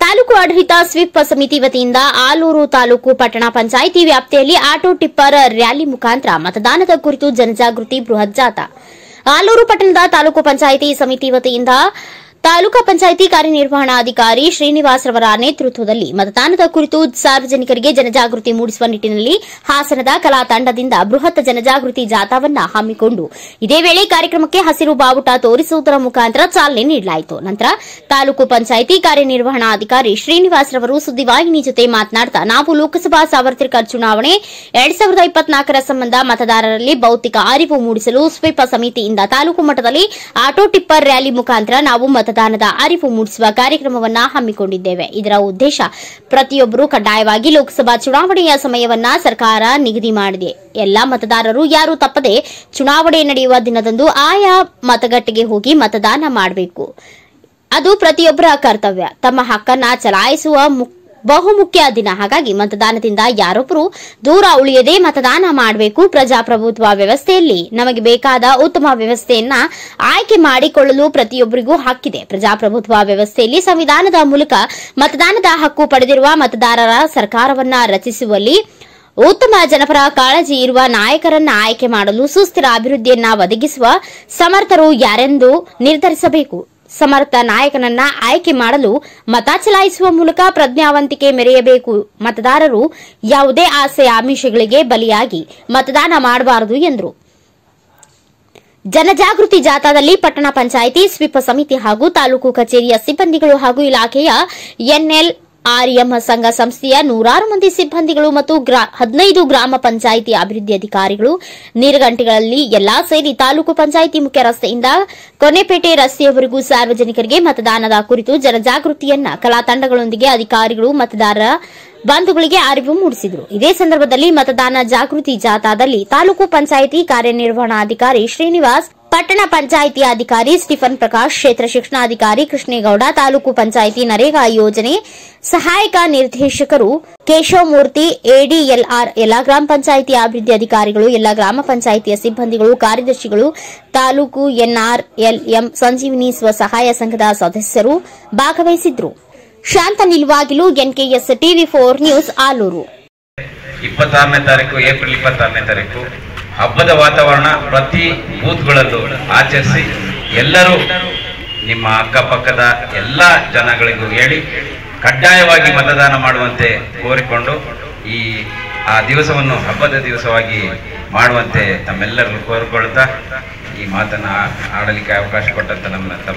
ತಾಲೂಕು ಆಡಳಿತ ಸ್ವೀಪ್ ಸಮಿತಿ ವತಿಯಿಂದ ಆಲೂರು ತಾಲೂಕು ಪಟ್ಟಣ ಪಂಚಾಯಿತಿ ವ್ಯಾಪ್ತಿಯಲ್ಲಿ ಆಟೋ ಟಿಪ್ಪರ್ ರ್ಯಾಲಿ ಮುಖಾಂತರ ಮತದಾನದ ಕುರಿತು ಜನಜಾಗೃತಿ ಬೃಹತ್ ಜಾಥಾ. ಆಲೂರು ಪಟ್ಟಣದ ತಾಲೂಕು ಪಂಚಾಯಿತಿ ಸಮಿತಿ ವತಿಯಿಂದ ತಾಲೂಕಾ ಪಂಚಾಯಿತಿ ಕಾರ್ಯನಿರ್ವಹಣಾಧಿಕಾರಿ ಶ್ರೀನಿವಾಸ್ ರವರ ನೇತೃತ್ವದಲ್ಲಿ ಮತದಾನದ ಕುರಿತು ಸಾರ್ವಜನಿಕರಿಗೆ ಜನಜಾಗೃತಿ ಮೂಡಿಸುವ ನಿಟ್ಟಿನಲ್ಲಿ ಹಾಸನದ ಕಲಾ ತಂಡದಿಂದ ಬೃಹತ್ ಜನಜಾಗೃತಿ ಜಾಥಾವನ್ನು ಹಮ್ಮಿಕೊಂಡು ಇದೇ ವೇಳೆ ಕಾರ್ಯಕ್ರಮಕ್ಕೆ ಹಸಿರು ಬಾವುಟ ತೋರಿಸುವುದರ ಮುಖಾಂತರ ಚಾಲನೆ ನೀಡಲಾಯಿತು. ನಂತರ ತಾಲೂಕು ಪಂಚಾಯಿತಿ ಕಾರ್ಯನಿರ್ವಹಣಾಧಿಕಾರಿ ಶ್ರೀನಿವಾಸ್ ರವರು ಸುದ್ದಿವಾಹಿನಿ ಜೊತೆ ಮಾತನಾಡುತ್ತಾ, ನಾವು ಲೋಕಸಭಾ ಸಾರ್ವತ್ರಿಕ ಚುನಾವಣೆ 2024ರ ಸಂಬಂಧ ಮತದಾರರಲ್ಲಿ ಭೌತಿಕ ಅರಿವು ಮೂಡಿಸಲು ಸ್ವೀಪ್ ಸಮಿತಿಯಿಂದ ತಾಲೂಕು ಮಟ್ಟದಲ್ಲಿ ಆಟೋ ಟಿಪ್ಪರ್ ರ್ಯಾಲಿ ಮುಖಾಂತರ ನಾವು ಮತದಾನದ ಅರಿವು ಮೂಡಿಸುವ ಕಾರ್ಯಕ್ರಮವನ್ನು ಹಮ್ಮಿಕೊಂಡಿದ್ದೇವೆ. ಇದರ ಉದ್ದೇಶ ಪ್ರತಿಯೊಬ್ಬರು ಕಡ್ಡಾಯವಾಗಿ ಲೋಕಸಭಾ ಚುನಾವಣೆಯ ಸಮಯವನ್ನ ಸರ್ಕಾರ ನಿಗದಿ ಮಾಡಿದೆ. ಎಲ್ಲಾ ಮತದಾರರು ಯಾರು ತಪ್ಪದೆ ಚುನಾವಣೆ ನಡೆಯುವ ದಿನದಂದು ಆಯಾ ಮತಗಟ್ಟೆಗೆ ಹೋಗಿ ಮತದಾನ ಮಾಡಬೇಕು. ಅದು ಪ್ರತಿಯೊಬ್ಬರ ಕರ್ತವ್ಯ. ತಮ್ಮ ಹಕ್ಕನ್ನ ಚಲಾಯಿಸುವ ಬಹುಮುಖ್ಯ ದಿನ. ಹಾಗಾಗಿ ಮತದಾನದಿಂದ ಯಾರೊಬ್ಬರು ದೂರ ಉಳಿಯದೆ ಮತದಾನ ಮಾಡಬೇಕು. ಪ್ರಜಾಪ್ರಭುತ್ವ ವ್ಯವಸ್ಥೆಯಲ್ಲಿ ನಮಗೆ ಬೇಕಾದ ಉತ್ತಮ ವ್ಯವಸ್ಥೆಯನ್ನ ಆಯ್ಕೆ ಮಾಡಿಕೊಳ್ಳಲು ಪ್ರತಿಯೊಬ್ಬರಿಗೂ ಹಕ್ಕಿದೆ. ಪ್ರಜಾಪ್ರಭುತ್ವ ವ್ಯವಸ್ಥೆಯಲ್ಲಿ ಸಂವಿಧಾನದ ಮೂಲಕ ಮತದಾನದ ಹಕ್ಕು ಪಡೆದಿರುವ ಮತದಾರರ ಸರ್ಕಾರವನ್ನ ರಚಿಸುವಲ್ಲಿ ಉತ್ತಮ ಜನಪರ ಕಾಳಜಿ ಇರುವ ನಾಯಕರನ್ನ ಆಯ್ಕೆ ಮಾಡಲು ಸುಸ್ಥಿರ ಅಭಿವೃದ್ಧಿಯನ್ನ ಒದಗಿಸುವ ಸಮರ್ಥರು ಯಾರೆಂದು ನಿರ್ಧರಿಸಬೇಕು. ಸಮರ್ಥ ನಾಯಕನನ್ನ ಆಯ್ಕೆ ಮಾಡಲು ಮತ ಚಲಾಯಿಸುವ ಮೂಲಕ ಪ್ರಜ್ಞಾವಂತಿಕೆ ಮೆರೆಯಬೇಕು. ಮತದಾರರು ಯಾವುದೇ ಆಸೆ ಆಮಿಷಗಳಿಗೆ ಬಲಿಯಾಗಿ ಮತದಾನ ಮಾಡಬಾರದು ಎಂದರು. ಜನಜಾಗೃತಿ ಜಾಥಾದಲ್ಲಿ ಪಟ್ಟಣ ಪಂಚಾಯಿತಿ ಸ್ವೀಪ್ ಸಮಿತಿ ಹಾಗೂ ತಾಲೂಕು ಕಚೇರಿಯ ಸಿಬ್ಬಂದಿಗಳು ಹಾಗೂ ಇಲಾಖೆಯ ಎನ್ಎಲ್ಆರ್ಎಂ ಸಂಘ ಸಂಸ್ಥೆಯ 100 ಮಂದಿ ಸಿಬ್ಬಂದಿಗಳು ಮತ್ತು 15 ಗ್ರಾಮ ಪಂಚಾಯಿತಿ ಅಭಿವೃದ್ಧಿ ಅಧಿಕಾರಿಗಳು ನೀರುಗಂಟೆಗಳಲ್ಲಿ ಎಲ್ಲಾ ಸೇರಿ ತಾಲೂಕು ಪಂಚಾಯಿತಿ ಮುಖ್ಯ ರಸ್ತೆಯಿಂದ ಕೊನೆಪೇಟೆ ರಸ್ತೆಯವರೆಗೂ ಸಾರ್ವಜನಿಕರಿಗೆ ಮತದಾನದ ಕುರಿತು ಜನಜಾಗೃತಿಯನ್ನ ಕಲಾ ತಂಡಗಳೊಂದಿಗೆ ಅಧಿಕಾರಿಗಳು ಮತದಾರರ ಬಂಧುಗಳಿಗೆ ಅರಿವು ಮೂಡಿಸಿದರು. ಇದೇ ಸಂದರ್ಭದಲ್ಲಿ ಮತದಾನ ಜಾಗೃತಿ ಜಾಥಾದಲ್ಲಿ ತಾಲೂಕು ಪಂಚಾಯಿತಿ ಕಾರ್ಯನಿರ್ವಹಣಾಧಿಕಾರಿ ಶ್ರೀನಿವಾಸ್, ಪಟ್ಟಣ ಪಂಚಾಯಿತಿ ಅಧಿಕಾರಿ ಸ್ಟೀಫನ್ ಪ್ರಕಾಶ್, ಕ್ಷೇತ್ರ ಶಿಕ್ಷಣಾಧಿಕಾರಿ ಕೃಷ್ಣೇಗೌಡ, ತಾಲೂಕು ಪಂಚಾಯಿತಿ ನರೇಗಾ ಯೋಜನೆ ಸಹಾಯಕ ನಿರ್ದೇಶಕರು ಕೇಶವಮೂರ್ತಿ, ಎಡಿಎಲ್ಆರ್, ಎಲ್ಲಾ ಗ್ರಾಮ ಪಂಚಾಯಿತಿ ಅಭಿವೃದ್ಧಿ ಅಧಿಕಾರಿಗಳು, ಎಲ್ಲಾ ಗ್ರಾಮ ಪಂಚಾಯಿತಿಯ ಸಿಬ್ಬಂದಿಗಳು, ಕಾರ್ಯದರ್ಶಿಗಳು, ತಾಲೂಕು ಎನ್ಆರ್ಎಲ್ಎಂ ಸಂಜೀವಿನಿ ಸ್ವಸಹಾಯ ಸಂಘದ ಸದಸ್ಯರು ಭಾಗವಹಿಸಿದ್ರು. ಶಾಂತ ನಿಲ್ವಾಗಿಲು, ಎನ್ಕೆಎಸ್ ಟಿವಿ4 ನ್ಯೂಸ್, ಆಲೂರು. 26ನೇ ತಾರೀಕು ಏಪ್ರಿಲ್ 26ನೇ ತಾರೀಕು ಹಬ್ಬದ ವಾತಾವರಣ ಪ್ರತಿ ಬೂತ್ಗಳಲ್ಲೂ ಆಚರಿಸಿ ಎಲ್ಲರೂ ನಿಮ್ಮ ಅಕ್ಕಪಕ್ಕದ ಎಲ್ಲ ಜನಗಳಿಗೂ ಹೇಳಿ ಕಡ್ಡಾಯವಾಗಿ ಮತದಾನ ಮಾಡುವಂತೆ ಕೋರಿಕೊಂಡು ಆ ದಿವಸವನ್ನು ಹಬ್ಬದ ದಿವಸವಾಗಿ ಮಾಡುವಂತೆ ತಮ್ಮೆಲ್ಲರಿಗೂ ಕೋರಿಕೊಳ್ತಾ ಈ ಮಾತನ್ನು ಆಡಲಿಕ್ಕೆ ಅವಕಾಶ ಕೊಟ್ಟಂತ ನಮ್ಮ